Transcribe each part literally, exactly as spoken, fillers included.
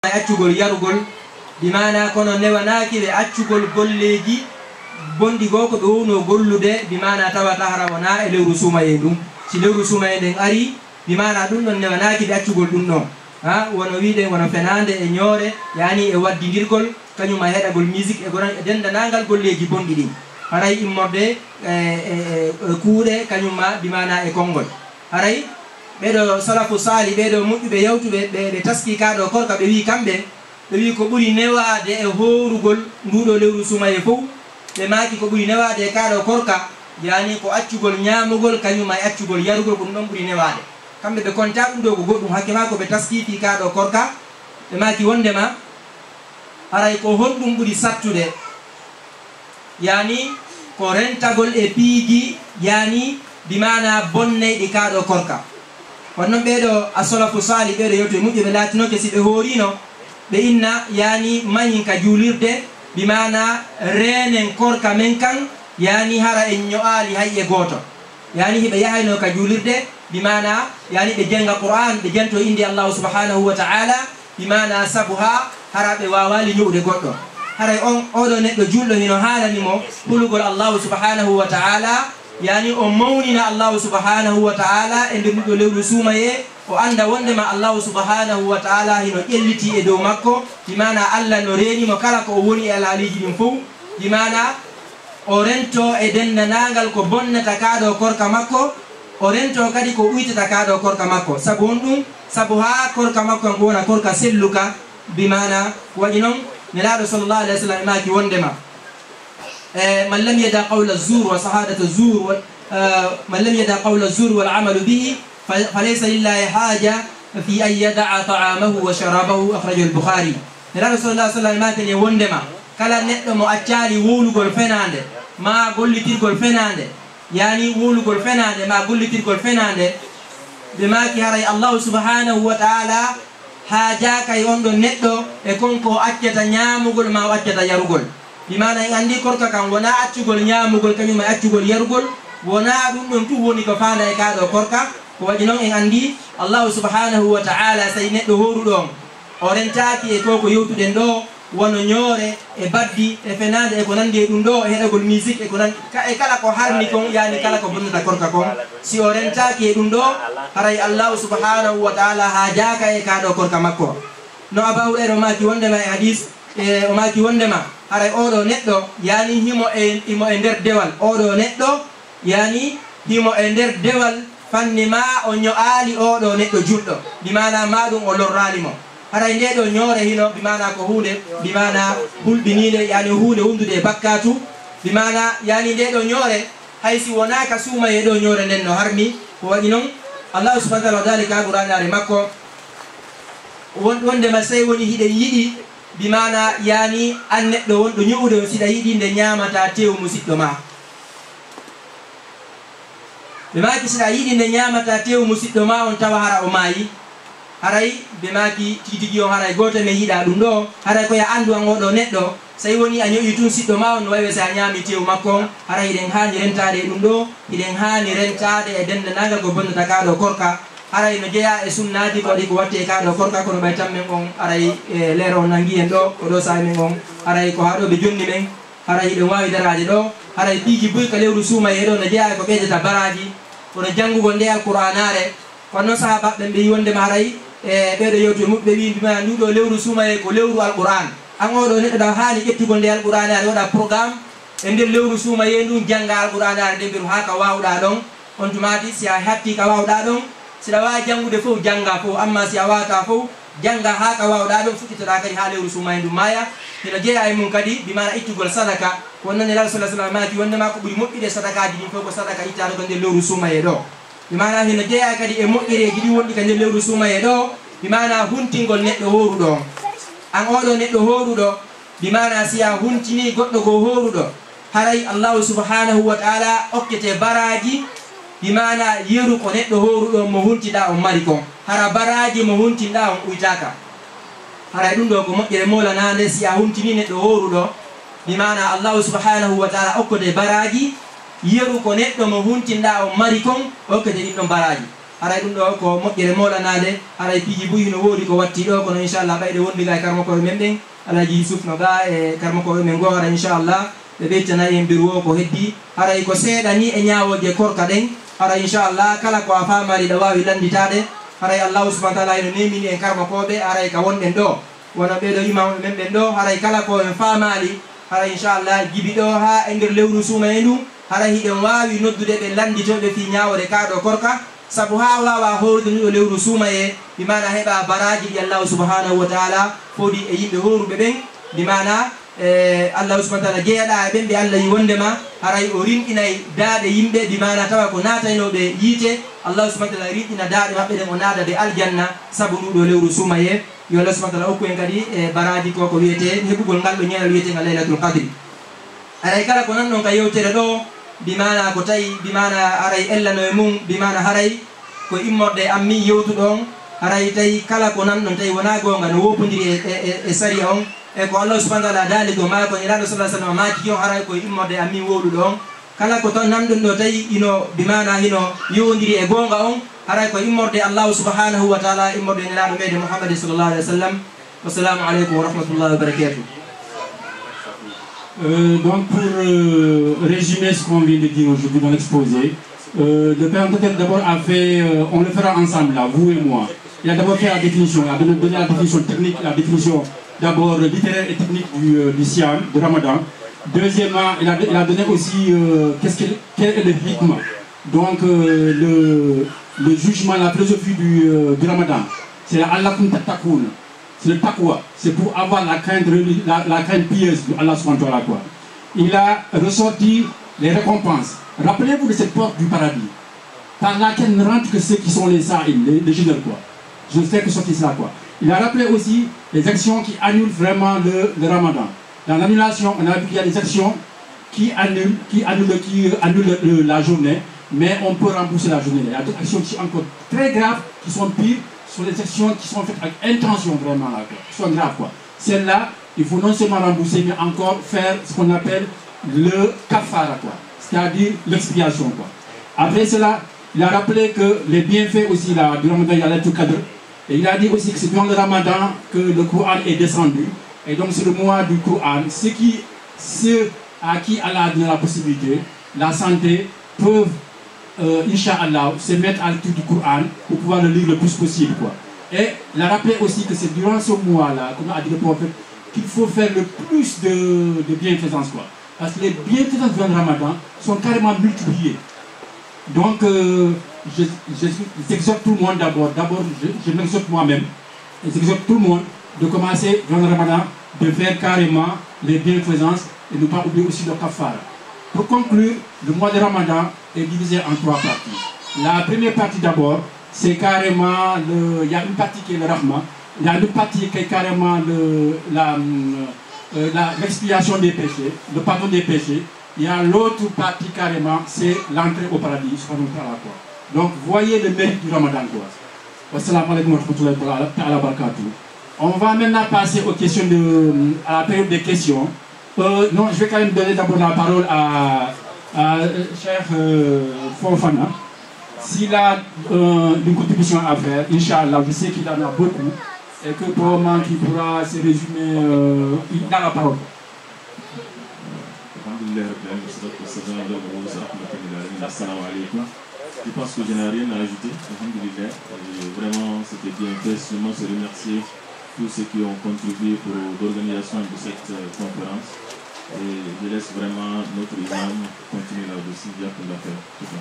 accugol yarugol bimana kono newanaki be accugol golleji bondi go ko be wono gollude bimana tawata hara wana e lewru sumaye dum si lewru sumaye den ari bimana dum non newanaki be accugol dum non ha wono wiide wono fenande e ñoore yani e waddidirgol kanyuma hedagol musique e goran e dendanangal golleji bondi din haray immorde e kuude kanyuma bimana e kongol haray bedo salafu sali bedo mudbe yawtube be taski kaado korka be wi kambe be wi ko buri newade e horugol ndudo lewru sumaye fof be maaki ko buri newade e kaado korka yani ko accugol nyamugol kanyuma e accugol yarugol ko non buri newade kambe be konta dum do ko goddum hakke ma ko be taski fi kaado korka be maaki wondema haray ko hondum buri sattude yani ko rentagol e piiji yani bimana bonne di kaado korka wannan bedo asalafu sali bedo yoto mujje be latino ke sibe horino be inna yani manyin ka julirde bimana renen korka men kan yani hara en nyoali hayye goto yani hibe yahayno ka julirde bimana yani be jenga qur'an be jento indi allah subhanahu wa ta'ala bimana sabuha hara be wawali nyude goddo hara on odo neddo jullo hino halani mo hulugol allah subhanahu wa ta'ala yani o mawnina allah subhanahu wa ta'ala e ndudo lewru sumaye o anda wondema allah subhanahu wa ta'ala hino elliti e dow makko bimana allah no reeni mo kala ko woni e laaliji dum fu bimana o rento e dennanangal ko bonnata kaado korka makko o rento kadi ko uytata kaado korka makko sabu on dum sabu ha korka makko ngona korka selluka bimana waji non nelaado sallallahu alaihi wasallam maaki wondema من لم يدع قول الزور وشهادة الزور من لم يدع قول الزور والعمل به فليس لله حاجة في أن يدع طعامه وشرابه أخرجه البخاري نرى رسول الله صلى الله عليه وسلم يوندما كلا نتلو مؤتشاري وولو قول فناند ما قول لتير قول فناند يعني وولو قول فناند ما قول لتير قول فناند بما كهري الله سبحانه وتعالى حاجاك يوندو نتلو يكون كو أتشتا نيامو قول ما أتشتا يرو bimana en andi korka kan wona accugol nyamugol kanyuma accugol yarugol wona dum don tu woni ko faanda e kaado korka ko waji non en andi allah subhanahu wa ta'ala say neddo horu don o rentaaki e koko yewtuden do wono ñoore e baddi e fenade e ko nandi dum do e hedagol musique e ko nan e kala ko harni kon yani kala ko bonnata korka kon si o rentaaki e dum do haray allah subhanahu wa ta'ala ha jaaka e kaado korka makko no abawre ro maaki wonde ma e hadith e o maaki wonde ma haray odo neddo yani himo e imo e der dewal odo neddo yani himo e der dewal fanni ma o nyoali odo neddo juldo bimana madum o lorrali mo haray ndedo nyore hino bimana ko hunde bimana hulbinile yani hunde hundude bakkatu bimana yani ndedo nyore haysi wonaka suma yedo nyore nenno harmi ko wadi non allah subhanahu wa ta'ala ka qur'anare makko wonde ma sey woni hide yidi bimana yani an neddo won do nyuude sida yidi nde nyamata tew musiddo ma bimaki sida yidi nde nyamata tew musiddo ma on tawa hara o mayi haray bimaki titigi on haray goto me yida dum do haray ko ya andu an odo neddo say woni a nyoyi tun siddo ma on wawe sa nyami tew makko haray den haani rentade dum do iden haani rentade e dende nagal go bonnata kaado korka haray no jeya e sunnaaji ko di ko watte kaado korka ko no bay tamme on haray e lero nangi en do ko do sa men on haray ko haado be jonni men haray de wawi daraaje do haray piiji buy ka lewru suuma e do no jeya ko beedata baraji ko no jangugo nde alqur'anare ko no sahaba be be wonde ma haray e beedo yewtu mudbe wi nduma ndudo lewru suuma e ko lewru alqur'an an odo neddo da haani ƴettugo nde alqur'anare wada programme e nder lewru suuma e ndum janga alqur'anare de biru haka wawda don on tumati si a hatti ka wawda don sida wa jangude fo janga fo amma si awata fo janga haka wawda don futitata kadi ha lewru suuma e ndum maya hino jeeya e mum kadi bimana ittugol sadaka ko non rasul sallallahu alaihi wasallam wonde ma ko buri moƴƴide sadakaji din fo ko sadaka ittata ko nder lewru suuma e do bimana hino jeeya kadi e moƴƴireji ɗi wonɗi ka nder lewru suuma e do bimana huntingol neɗɗo horuɗo an oɗo neɗɗo horuɗo bimana si a huntini goɗɗo go horuɗo haray allahu subhanahu wa ta'ala okkete baraji bimana yeru ko neɗɗo horuɗo mo huntiɗa on mari kon hara baraji mo huntinɗa on uytaka haray ɗum ɗo ko moƴƴere molanande si a huntini neɗɗo horuɗo bimana allahu subhanahu wa ta'ala okkete baraji yeru ko neɗɗo mo huntinɗa on mari kon okkete ɗiɗɗon baraji haray ɗum ɗo ko moƴƴere moɗanade haray piiji buyi no woodi ko watti ɗo kono inchallah ɓayde wondiga e karmakoɓe men ɗen alaji yusuf no ga e karmakoɓe men goo hara inchallah ɓe ɓeytanayi en mbiru o ko heddi haray ko seeɗa ni e ñawoje korka ɗen hara inchallah kala ko a famari ɗa wawi landitade haray allahu subahana taala eno nemini en karmakoɓe haray ka wonɗen ɗo wona ɓeɗo imamuɓe men ɓen ɗo haray kala ko en famali haray inchallah jibi ɗo ha e nder lewru suuma e ndu haray hiɗen wawi noddude ɓe landitoɓe fi ñawode kaɗo korka sabu ha wawa howrude ɗo lewru suuma e bimana heɓa baraji ɗi allahu subhanahu wa taala foodi e yimɓe horuɓe ɓen bimana e allahu subahana taala jeeyaɗa e ɓen ɓe allah yi wondema haray o rinɗinay daaɗe yimɓe bimana tawa ko nataynoɓe yiite allahu subahana taala rinɗina daaɗe maɓɓe ɗen o naadade aljanna sabu nduɗo lewru suuma e yo allah subahana taala hokku en kadi e baraji ko ko wiyete heɓugol ngal ɗo ñeñal wiyetengal laylatul qadri haray kala ko nanɗon ka yewtere ɗo bimana ko tawi bimana haray ellano e mum bimana haray ko immorde ammi yewtuɗon haray tawi kala ko nanɗon tawi wona gonga no wopodiri e e saria on e ko allah subahana taala daali ɗo ma ko niraɗo sallah sallam maki on haray koye immorde ammi wowɗuɗo on kala ko ton nanɗon ɗo tawi ino bimana hino yowdiri e gonga on haray ko immorde allahu subhanahu wa taala immorde niraɗo meɗe mouhammadi sallllahu alih wa sallam wassalamu aleykum wa rahmatullahi wa barakatuh. Euh, donc pour euh, résumer ce qu'on vient de dire aujourd'hui dans l'exposé, euh, le père peut-être d'abord a fait, euh, on le fera ensemble là, vous et moi. Il a d'abord fait la définition, il a donné, donné la définition technique, la définition d'abord littéraire et technique du, euh, du Siam, de Ramadan. Deuxièmement, il a, il a donné aussi euh, qu'est-ce qu'il, quel est le rythme, donc euh, le, le jugement, la philosophie du, euh, du Ramadan. C'est la Allah kum tattakoun. C'est le taqwa, c'est pour avoir la crainte, la, la crainte pieuse de Allah subhanahu wa ta'ala. Il a ressorti les récompenses. Rappelez-vous de cette porte du paradis, par laquelle ne rentrent que ceux qui sont les sa'ils, les, les jeûneurs, quoi. Je ne fais que sortir cela, quoi. Il a rappelé aussi les actions qui annulent vraiment le, le Ramadan. Dans l'annulation, on a vu qu'il y a des actions qui annulent, qui annulent, qui annulent le, la journée, mais on peut rembourser la journée. Il y a d'autres actions qui sont encore très graves, qui sont pires, sur les actions qui sont faites avec intention vraiment là, quoi, qui sont graves quoi. Celles-là, il faut non seulement rembourser, mais encore faire ce qu'on appelle le kafara quoi, c'est-à-dire l'expiation quoi. Après cela, il a rappelé que les bienfaits aussi là, du Ramadan, il y a l'Laylatul Qadr, et il a dit aussi que c'est durant le Ramadan que le Coran est descendu, et donc c'est le mois du Coran. Ceux qui, ceux à qui Allah a donné la possibilité, la santé, peuvent Euh, Inch'Allah, se mettre à l'étude du Coran pour pouvoir le lire le plus possible. Quoi. Et il a rappelé aussi que c'est durant ce mois-là, comme a dit le prophète, qu'il faut faire le plus de, de bienfaisance. Quoi. Parce que les bienfaisances durant le Ramadan sont carrément multipliées. Donc, euh, je, je, j'exhorte tout le monde d'abord, d'abord je, je m'exhorte moi-même, et j'exhorte tout le monde de commencer durant le Ramadan, de faire carrément les bienfaisances et ne pas oublier aussi le kafara. Pour conclure, le mois de Ramadan est divisé en trois parties. La première partie d'abord, c'est carrément, le, il y a une partie qui est le Rahma, il y a une partie qui est carrément le, la, euh, la, l'expiation des péchés, le pardon des péchés. Il y a l'autre partie carrément, c'est l'entrée au paradis. Donc voyez le mérite du Ramadan. Wassalamu alaikum wa rahmatullahi wa barakatuh. On va maintenant passer aux questions de, à la période des questions. Euh, non, je vais quand même donner d'abord la parole à, à euh, cher euh, Fofana. S'il a euh, une contribution à faire, Inch'Allah, je sais qu'il en a beaucoup et que probablement qu'il pourra se résumer, euh, il a la parole. Je pense que je n'ai rien à ajouter. Vraiment, c'était bien fait. Seulement se remercier tous ceux qui ont contribué pour l'organisation de cette euh, conférence. Et je laisse vraiment notre imam continuer là-dessus, bien pour la faire.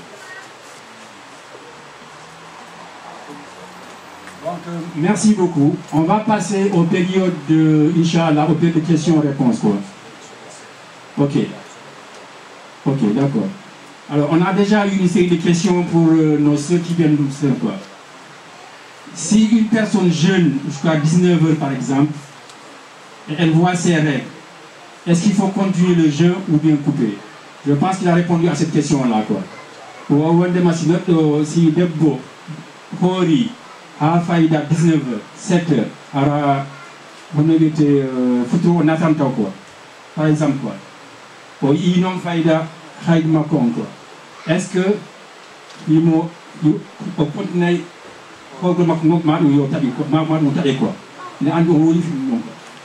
Donc, euh, merci beaucoup. On va passer aux périodes de, Inch'Allah, aux périodes de questions-réponses. Quoi. Ok. Ok, d'accord. Alors, on a déjà eu une série de questions pour euh, nos ceux qui viennent nous faire quoi. Si une personne jeûne jusqu'à dix-neuf heures par exemple, et elle voit ses règles, est-ce qu'il faut continuer le jeûne ou bien couper? Je pense qu'il a répondu à cette question-là. Si Debbo, Hori, a faïda dix-neuf heures, sept heures, alors on a été foutu en attendant quoi. Par exemple quoi. Ou il n'ont faïda, haïd makon quoi. Est-ce que il yo o potnay ko mak nok ma do yo tabi ko ma ma do tabi quoi ne andi o woni fi mom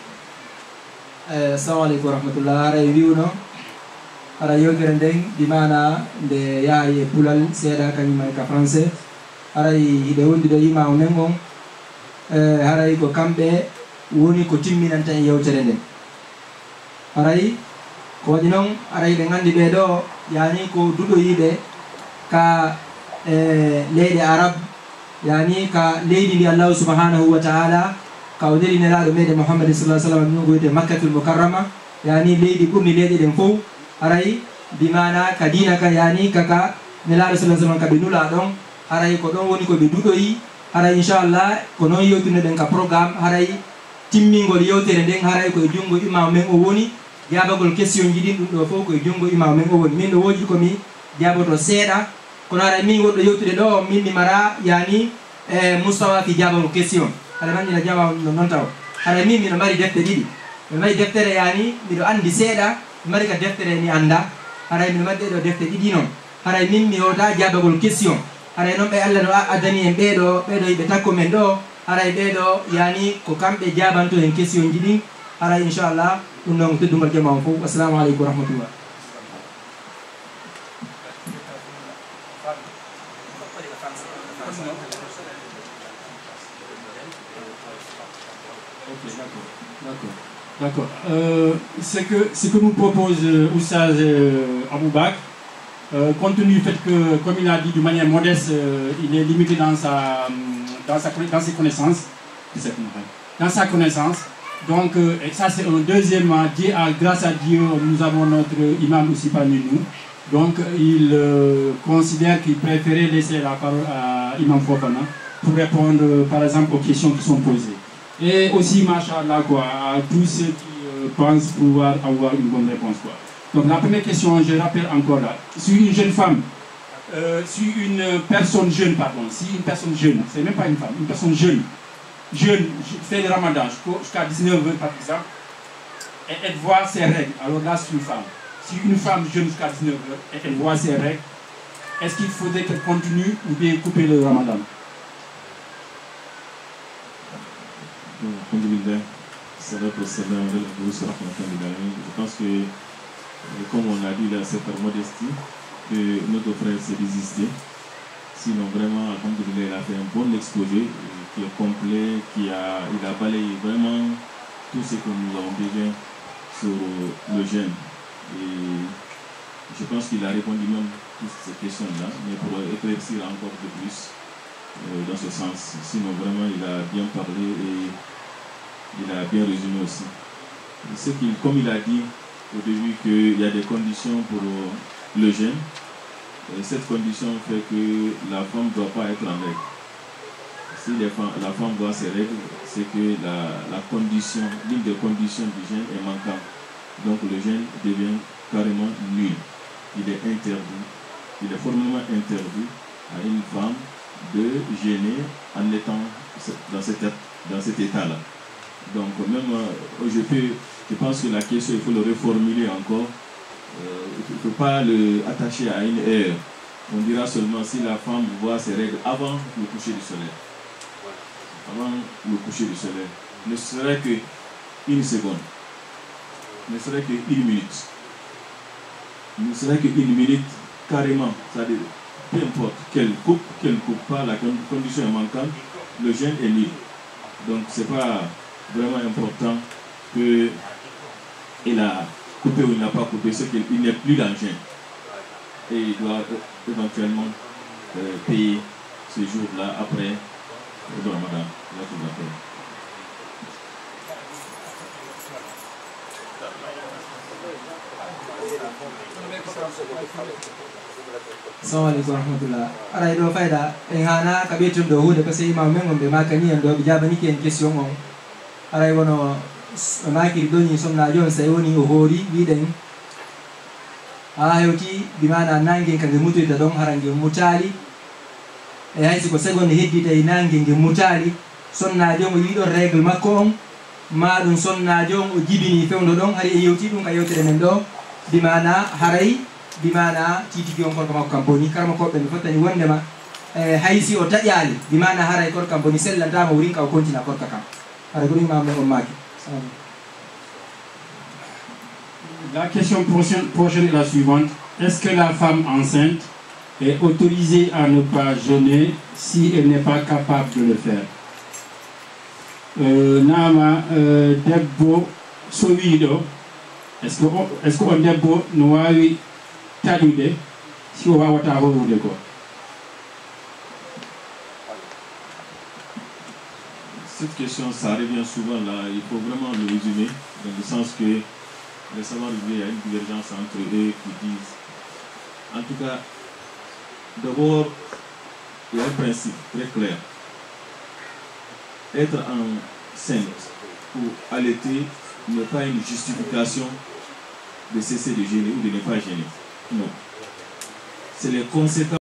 eh assalamu alaykum wa rahmatullah ara wiuno ara yogere ndeng di mana nde yaaye pulal seeda kanyuma ka français ara ide wondi do yima o nengon eh ara ko kambe woni ko timminanta e yewtere nden ara ko wadi non ara ide ngandi be do yani ko dudo yibe ka eh leydi arab yani ka leydi ndi Allah subhanahu wa ta'ala kawdiri nelaɗo meɗen Muhammad sallallahu alaihi wasallam no goyte Makkatul Mukarrama yani leydi ɓurni leyɗe ɗen fof aray bimana ka dina ka yani kaka nelaɗo sallallahu alaihi wasallam kaɓe nula ɗon haray ko ɗon woni koɓe duɗoyi haray inchallah ko noon yewtunoɗen ka programme haray timmingol yewtere nden haray koye junngo imam men o woni jabagol question ji ɗin ɗum ɗo fof koye junngo imam men o woni min ɗo woji komi jaboto seeɗa kono haray min woɗɗo yewtude ɗo min mi mara yani e Moustapha fi jabagol question ala mandina jama non taw haray min miɗo mari defte ɗiɗi miɗo mari deftere yani miɗo andi seeɗa mi mari ka deftere mi anda haray miɗo mari ɗeɗo defte ɗiɗi noon haray min mi wota jabagol question haray noon ɓe Allah no addani en ɓeɗo ɓeɗo yiɓe takko men ɗo haray ɓeɗo yani ko kamɓe jabanto en question ji ɗin haray inchallah ɗum noon teddugol jama on fof assalamu aleykum wa rahmatullah. D'accord. Euh, ce, que, ce que nous propose euh, Oussaz euh, Aboubak, euh, compte tenu du fait que, comme il a dit de manière modeste, euh, il est limité dans, sa, dans, sa, dans ses connaissances, dans sa connaissance. Donc, euh, et ça c'est un deuxième, Dieu, grâce à Dieu, nous avons notre imam aussi parmi nous. Donc, il euh, considère qu'il préférait laisser la parole à Imam Fofana pour répondre, euh, par exemple, aux questions qui sont posées. Et aussi, machallah, quoi, à tous ceux qui euh, pensent pouvoir avoir une bonne réponse, quoi. Donc, la première question, je rappelle encore là, si une jeune femme, euh, si une personne jeune, pardon, si une personne jeune, c'est même pas une femme, une personne jeune, jeune, fait le ramadan jusqu'à dix-neuf heures, par exemple, et elle voit ses règles, alors là, c'est une femme. Si une femme jeune jusqu'à dix-neuf heures, et elle voit ses règles, est-ce qu'il faudrait qu'elle continue ou bien couper le ramadan? Je pense que, comme on a dit là, c'est par modestie que notre frère s'est résisté. Sinon, vraiment, alhamdoulilah, il a fait un bon exposé qui est complet, qui a, il a balayé vraiment tout ce que nous avons besoin sur le jeûne. Et je pense qu'il a répondu même à toutes ces questions-là, mais pour éclaircir encore de plus euh, dans ce sens. Sinon, vraiment, il a bien parlé et il a bien résumé aussi. Ce qu'il, comme il a dit au début qu'il y a des conditions pour le jeûne, et cette condition fait que la femme ne doit pas être en règle. Si les femmes, la femme voit ses règles, c'est que la, la condition, l'une des conditions du jeûne est manquante. Donc le jeûne devient carrément nul. Il est interdit, il est formellement interdit à une femme de jeûner en étant dans cet, dans cet état-là. Donc même, euh, je, peux, je pense que la question, il faut le reformuler encore. Euh, il ne faut pas le attacher à une heure. On dira seulement si la femme voit ses règles avant le coucher du soleil. Avant le coucher du soleil. Ne serait qu'une seconde. Ne serait qu'une minute. Ne serait qu'une minute carrément. C'est-à-dire, peu importe qu'elle coupe, qu'elle ne coupe pas, la condition est manquante, le jeûne est nul. Donc c'est pas vraiment important qu'il a coupé ou il n'a pas coupé, c'est qu'il n'est plus dans le jeûne. Et il doit euh, éventuellement euh, payer ce jour-là après le Ramadan. Là, tout va faire. Assalamu alaikum warahmatullah. Ara do fayda en hana ka betum do hude ko sey imam men on be makani en do be jabani ken question on. Ara wono makiri doni sonna jon sai woni o hori widen ayoti bimana nange kange mutu ta don harange mutali e haysi ko segonde heddita e nange nge mutali sonna jon o yido règle makko on ma dum sonna jon o jibini fewndo don hari e yewti dum ka yewtere men do bimana haray bimana titi ki on ko makko kamponi karma ko be fotani wondema haysi o taƴali bimana haray korka boni sellantama wurinka o continue korka kam ara ko imam on maki. La question prochaine, prochaine est la suivante. Est-ce que la femme enceinte est autorisée à ne pas jeûner si elle n'est pas capable de le faire? Euh, Nama euh, debbo sowiɗo est-ce que est-ce que on debbo no wawi taƴude si o wawata horude ko? Cette question, ça revient souvent là, il faut vraiment le résumer, dans le sens que récemment il y a une divergence entre eux qui disent, en tout cas, d'abord, il y a un principe très clair. Être enceinte ou allaiter n'est pas une justification de cesser de gêner ou de ne pas gêner. Non. C'est les conséquences.